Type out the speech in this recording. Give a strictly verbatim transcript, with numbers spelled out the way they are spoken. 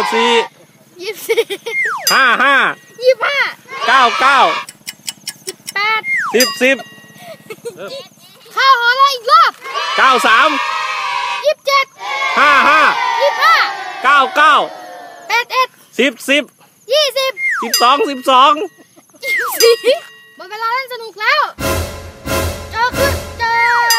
สี่ยี่สิบสี่ห้าห้ายี่สิบห้าเก้าเก้าสิบแปดสิบสิบข้าวหอละอีกรอบเก้าสามยี่สิบเจ็ดห้าห้ายี่สิบห้าเก้าเก้าแปดเอ็ดสิบสิบยี่สิบสิบสองสิบสองยี่สิบสี่หมดเวลาเล่นสนุกแล้วเจอคือเจอ